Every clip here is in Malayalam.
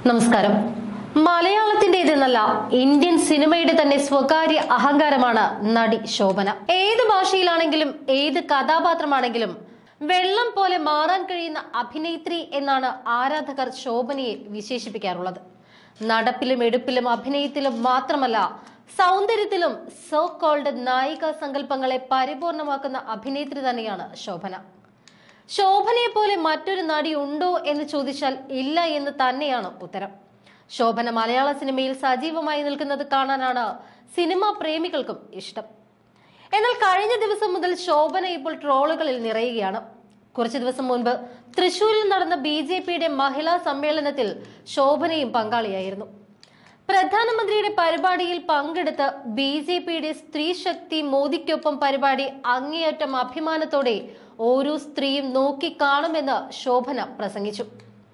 നമസ്കാരം. മലയാളത്തിന്റേതെന്നല്ല, ഇന്ത്യൻ സിനിമയുടെ തന്നെ സ്വകാര്യ അഹങ്കാരമാണ് നടി ശോഭന. ഏത് ഭാഷയിലാണെങ്കിലും ഏത് കഥാപാത്രമാണെങ്കിലും വെള്ളം പോലെ മാറാൻ കഴിയുന്ന അഭിനേത്രി എന്നാണ് ആരാധകർ ശോഭനയെ വിശേഷിപ്പിക്കാറുള്ളത്. നടപ്പിലും എടുപ്പിലും അഭിനയത്തിലും മാത്രമല്ല, സൗന്ദര്യത്തിലും സോ കോൾഡ് നായിക സങ്കല്പങ്ങളെ പരിപൂർണമാക്കുന്ന അഭിനേത്രി തന്നെയാണ് ശോഭന. ശോഭനയെ പോലെ മറ്റൊരു നടി ഉണ്ടോ എന്ന് ചോദിച്ചാൽ ഇല്ല എന്ന് തന്നെയാണ് ഉത്തരം. ശോഭന മലയാള സിനിമയിൽ സജീവമായി നിൽക്കുന്നത് കാണാനാണ് സിനിമാ പ്രേമികൾക്കും ഇഷ്ടം. എന്നാൽ കഴിഞ്ഞ ദിവസം മുതൽ ശോഭന ഇപ്പോൾ ട്രോളുകളിൽ നിറയുകയാണ്. കുറച്ചു ദിവസം മുൻപ് തൃശൂരിൽ നടന്ന BJPയുടെ മഹിളാ സമ്മേളനത്തിൽ ശോഭനയും പങ്കാളിയായിരുന്നു. പ്രധാനമന്ത്രിയുടെ പരിപാടിയിൽ പങ്കെടുത്ത് BJPയുടെ സ്ത്രീ ശക്തി മോദിക്കൊപ്പം പരിപാടി അങ്ങേയറ്റം അഭിമാനത്തോടെ ഓരോ സ്ത്രീയും നോക്കി കാണുമെന്ന് ശോഭന പ്രസംഗിച്ചു.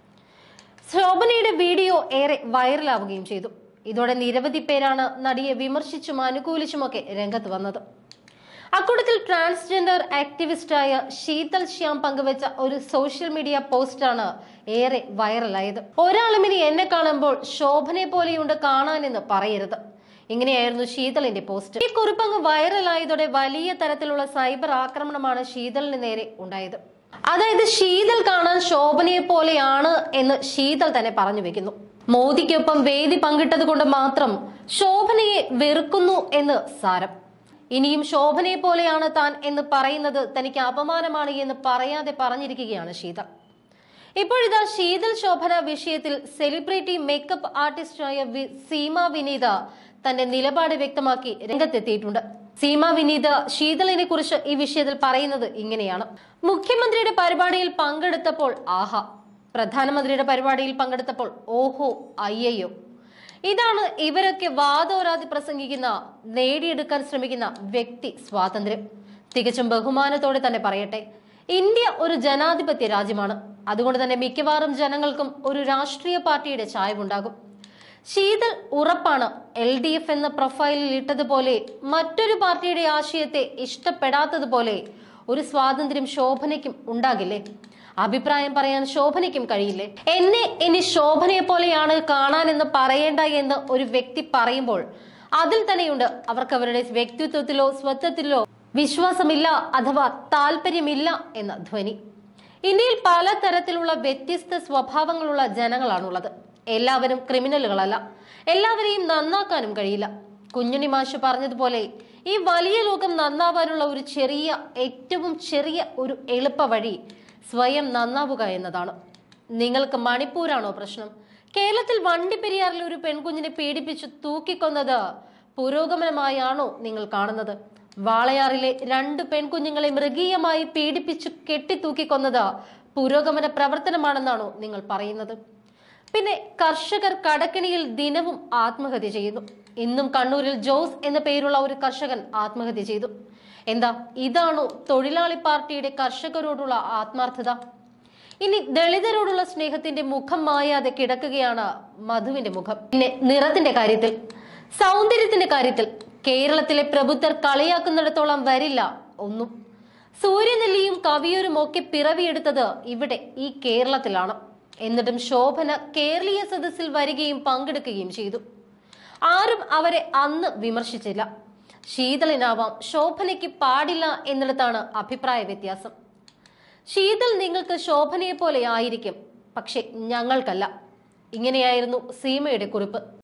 ശോഭനയുടെ വീഡിയോ ഏറെ വൈറലാവുകയും ചെയ്തു. ഇതോടെ നിരവധി പേരാണ് നടിയെ വിമർശിച്ചും അനുകൂലിച്ചുമൊക്കെ രംഗത്ത് വന്നത്. അക്കൂട്ടത്തിൽ ട്രാൻസ്ജെൻഡർ ആക്ടിവിസ്റ്റായ ശീതൽ ശ്യാം പങ്കുവച്ച ഒരു സോഷ്യൽ മീഡിയ പോസ്റ്റാണ് ഏറെ വൈറലായത്. ഒരാളും ഇനി എന്നെ കാണുമ്പോൾ ശോഭനയെ പോലെയുണ്ട് കാണാനെന്ന് പറയരുത്. ഇങ്ങനെയായിരുന്നു ശീതളിന്റെ പോസ്റ്റ്. ഈ കുറിപ്പങ്ങ് വൈറലായതോടെ വലിയ തരത്തിലുള്ള സൈബർ ആക്രമണമാണ് ശീതളിന് നേരെ ഉണ്ടായത്. അതായത് ശീതൾ കാണാൻ ശോഭനയെ പോലെയാണ് എന്ന് ശീതൾ തന്നെ പറഞ്ഞു വെക്കുന്നു. മോദിക്കൊപ്പം വേദി പങ്കിട്ടത് കൊണ്ട് മാത്രം ശോഭനയെ വെറുക്കുന്നു എന്ന് സാരം. ഇനിയും ശോഭനയെ പോലെയാണ് താൻ എന്ന് പറയുന്നത് തനിക്ക് അപമാനമാണ് എന്ന് പറയാതെ പറഞ്ഞിരിക്കുകയാണ് ശീതൾ. ഇപ്പോഴിതാ ശീതൾ ശോഭന വിഷയത്തിൽ സെലിബ്രിറ്റി മേക്കപ്പ് ആർട്ടിസ്റ്റായ സീമ വിനീത തന്റെ നിലപാട് വ്യക്തമാക്കി രംഗത്തെത്തിയിട്ടുണ്ട്. സീമ വിനീത ശീതളിനെ കുറിച്ച് ഈ വിഷയത്തിൽ പറയുന്നത് ഇങ്ങനെയാണ്: മുഖ്യമന്ത്രിയുടെ പരിപാടിയിൽ പങ്കെടുത്തപ്പോൾ ആഹാ, പ്രധാനമന്ത്രിയുടെ പരിപാടിയിൽ പങ്കെടുത്തപ്പോൾ ഓഹോ അയ്യയ്യോ. ഇതാണ് ഇവരൊക്കെ വാദോരാതി പ്രസംഗിക്കുന്ന, നേടിയെടുക്കാൻ ശ്രമിക്കുന്ന വ്യക്തി സ്വാതന്ത്ര്യം. തികച്ചും ബഹുമാനത്തോടെ തന്നെ പറയട്ടെ, ഇന്ത്യ ഒരു ജനാധിപത്യ രാജ്യമാണ്. അതുകൊണ്ട് തന്നെ മിക്കവാറും ജനങ്ങൾക്കും ഒരു രാഷ്ട്രീയ പാർട്ടിയുടെ ചായവുണ്ടാകും. ശീതൾ ഉറപ്പാണ് LDF എന്ന പ്രൊഫൈലിൽ ഇട്ടതുപോലെ മറ്റൊരു പാർട്ടിയുടെ ആശയത്തെ ഇഷ്ടപ്പെടാത്തതുപോലെ ഒരു സ്വാതന്ത്ര്യം ശോഭനയ്ക്കും ഉണ്ടാകില്ലേ? അഭിപ്രായം പറയാൻ ശോഭനയ്ക്കും കഴിയില്ലേ? എന്നെ ഇനി ശോഭനയെ പോലെയാണ് കാണാനെന്ന് പറയേണ്ട എന്ന് ഒരു വ്യക്തി പറയുമ്പോൾ അതിൽ തന്നെയുണ്ട് അവർക്ക് അവരുടെ വ്യക്തിത്വത്തിലോ സ്വത്വത്തിലോ വിശ്വാസമില്ല അഥവാ താല്പര്യമില്ല എന്ന ധ്വനി. ഇന്ത്യയിൽ പലതരത്തിലുള്ള വ്യത്യസ്ത സ്വഭാവങ്ങളുള്ള ജനങ്ങളാണുള്ളത്. എല്ലാവരും ക്രിമിനലുകളല്ല. എല്ലാവരെയും നന്നാക്കാനും കഴിയില്ല. കുഞ്ഞുണ്ണി മാഷ് പറഞ്ഞതുപോലെ ഈ വലിയ ലോകം നന്നാവാനുള്ള ഒരു ഏറ്റവും ചെറിയ ഒരു എളുപ്പ വഴി സ്വയം നന്നാവുക എന്നതാണ്. നിങ്ങൾക്ക് മണിപ്പൂരാണോ പ്രശ്നം? കേരളത്തിൽ വണ്ടിപ്പെരിയാറിൽ ഒരു പെൺകുഞ്ഞിനെ പീഡിപ്പിച്ചു തൂക്കിക്കൊന്നത് പുരോഗമനമായാണോ നിങ്ങൾ കാണുന്നത്? വാളയാറിലെ 2 പെൺകുഞ്ഞുങ്ങളെ മൃഗീയമായി പീഡിപ്പിച്ചു കെട്ടിത്തൂക്കിക്കൊന്നത് പുരോഗമന പ്രവർത്തനമാണെന്നാണോ നിങ്ങൾ പറയുന്നത്? പിന്നെ കർഷകർ കടക്കിണിയിൽ ദിനവും ആത്മഹത്യ ചെയ്യുന്നു. ഇന്നും കണ്ണൂരിൽ ജോസ് എന്ന പേരുള്ള ഒരു കർഷകൻ ആത്മഹത്യ ചെയ്തു. എന്താ, ഇതാണോ തൊഴിലാളി പാർട്ടിയുടെ കർഷകരോടുള്ള ആത്മാർത്ഥത? ഇനി ദളിതരോടുള്ള സ്നേഹത്തിന്റെ മുഖം മായാതെ കിടക്കുകയാണ് മധുവിന്റെ മുഖം. പിന്നെ നിറത്തിന്റെ കാര്യത്തിൽ, സൗന്ദര്യത്തിന്റെ കാര്യത്തിൽ കേരളത്തിലെ പ്രബുദ്ധർ കളിയാക്കുന്നിടത്തോളം വരില്ല ഒന്നും. സൂര്യനെല്ലിയും കവിയൂരും ഒക്കെ പിറവിയെടുത്തത് ഇവിടെ ഈ കേരളത്തിലാണ്. എന്നിട്ടും ശോഭന കേരളീയ സദസ്സിൽ വരികയും പങ്കെടുക്കുകയും ചെയ്തു. ആരും അവരെ അന്ന് വിമർശിച്ചില്ല. ശീതളിനാവാം, ശോഭനയ്ക്ക് പാടില്ല എന്നിടത്താണ് അഭിപ്രായ വ്യത്യാസം. ശീതൾ നിങ്ങൾക്ക് ശോഭനയെ പോലെ ആയിരിക്കും, പക്ഷെ ഞങ്ങൾക്കല്ല. ഇങ്ങനെയായിരുന്നു സീമയുടെ കുറിപ്പ്.